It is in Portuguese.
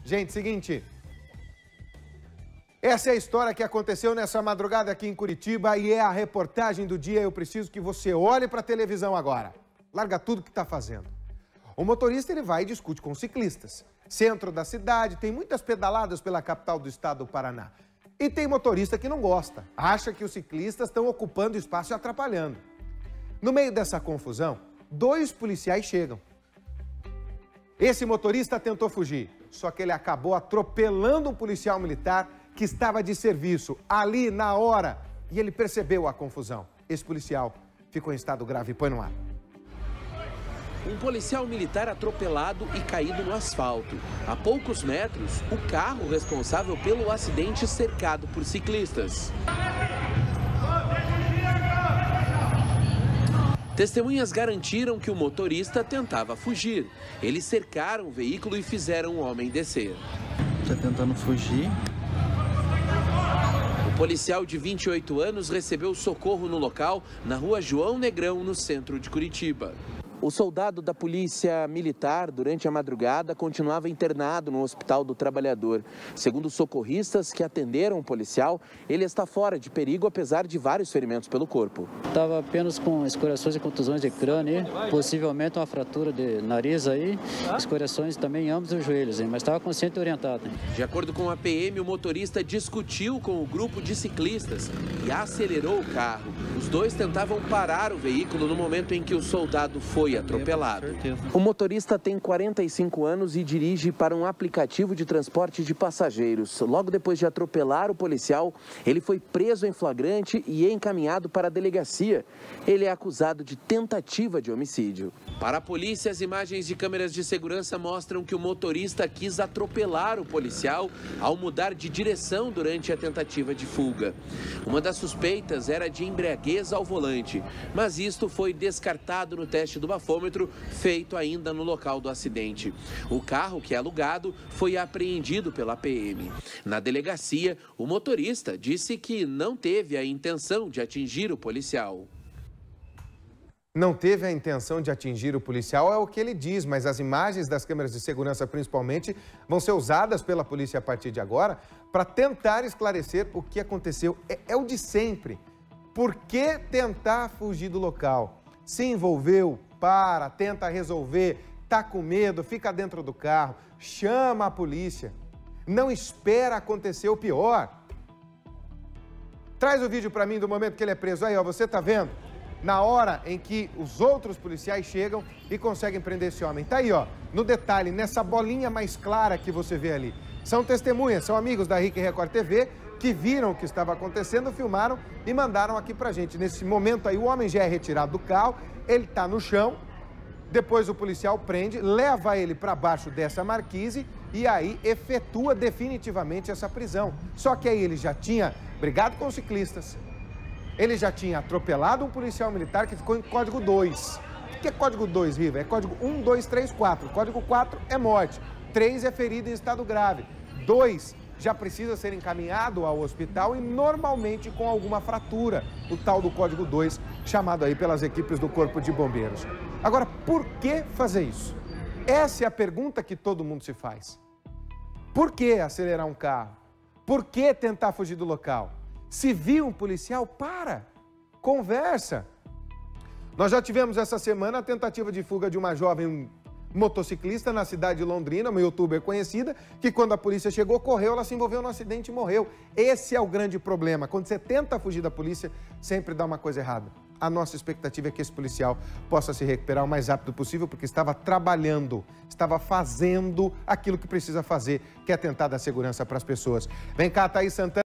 Gente, seguinte. Essa é a história que aconteceu nessa madrugada aqui em Curitiba e é a reportagem do dia. Eu preciso que você olhe para a televisão agora. Larga tudo que está fazendo. O motorista ele vai e discute com ciclistas. Centro da cidade, tem muitas pedaladas pela capital do estado do Paraná. E tem motorista que não gosta, acha que os ciclistas estão ocupando espaço e atrapalhando. No meio dessa confusão, 2 policiais chegam. Esse motorista tentou fugir, só que ele acabou atropelando um policial militar que estava de serviço ali na hora e ele percebeu a confusão. Esse policial ficou em estado grave. Põe no ar. Um policial militar atropelado e caído no asfalto. A poucos metros, o carro responsável pelo acidente cercado por ciclistas. Testemunhas garantiram que o motorista tentava fugir. Eles cercaram o veículo e fizeram o homem descer. Está tentando fugir. O policial de 28 anos recebeu socorro no local, na rua João Negrão, no centro de Curitiba. O soldado da Polícia Militar, durante a madrugada, continuava internado no Hospital do Trabalhador. Segundo os socorristas que atenderam o policial, ele está fora de perigo, apesar de vários ferimentos pelo corpo. Estava apenas com escoriações e contusões de crânio, possivelmente uma fratura de nariz aí, escoriações também em ambos os joelhos, mas estava consciente e orientado. De acordo com a PM, o motorista discutiu com o grupo de ciclistas e acelerou o carro. Os dois tentavam parar o veículo no momento em que o soldado foi atropelado. O motorista tem 45 anos e dirige para um aplicativo de transporte de passageiros. Logo depois de atropelar o policial, ele foi preso em flagrante e encaminhado para a delegacia. Ele é acusado de tentativa de homicídio. Para a polícia, as imagens de câmeras de segurança mostram que o motorista quis atropelar o policial ao mudar de direção durante a tentativa de fuga. Uma das suspeitas era de embriaguez ao volante, mas isto foi descartado no teste do bafômetro feito ainda no local do acidente. O carro, que é alugado, foi apreendido pela PM. Na delegacia, o motorista disse que não teve a intenção de atingir o policial. Não teve a intenção de atingir o policial, é o que ele diz, mas as imagens das câmeras de segurança, principalmente, vão ser usadas pela polícia a partir de agora para tentar esclarecer o que aconteceu. É o de sempre. Por que tentar fugir do local? Se envolveu, para, tenta resolver, tá com medo, fica dentro do carro, chama a polícia. Não espera acontecer o pior. Traz o vídeo para mim do momento que ele é preso. Aí, ó, você tá vendo? Na hora em que os outros policiais chegam e conseguem prender esse homem. Tá aí, ó, no detalhe, nessa bolinha mais clara que você vê ali. São testemunhas, são amigos da RIC Record TV que viram o que estava acontecendo, filmaram e mandaram aqui pra gente. Nesse momento aí, o homem já é retirado do carro, ele tá no chão, depois o policial prende, leva ele para baixo dessa marquise e aí efetua definitivamente essa prisão. Só que aí ele já tinha brigado com os ciclistas, ele já tinha atropelado um policial militar que ficou em código 2. O que é código 2, Riva? É código 1, 2, 3, 4. Código 4 é morte, 3 é ferido em estado grave, 2 já precisa ser encaminhado ao hospital e normalmente com alguma fratura, o tal do código 2, chamado aí pelas equipes do Corpo de Bombeiros. Agora, por que fazer isso? Essa é a pergunta que todo mundo se faz. Por que acelerar um carro? Por que tentar fugir do local? Se viu um policial, para, conversa. Nós já tivemos essa semana a tentativa de fuga de uma jovem motociclista na cidade de Londrina, uma youtuber conhecida, que quando a polícia chegou, correu, ela se envolveu no acidente e morreu. Esse é o grande problema. Quando você tenta fugir da polícia, sempre dá uma coisa errada. A nossa expectativa é que esse policial possa se recuperar o mais rápido possível, porque estava trabalhando, estava fazendo aquilo que precisa fazer, que é tentar dar segurança para as pessoas. Vem cá, Thaís Santana.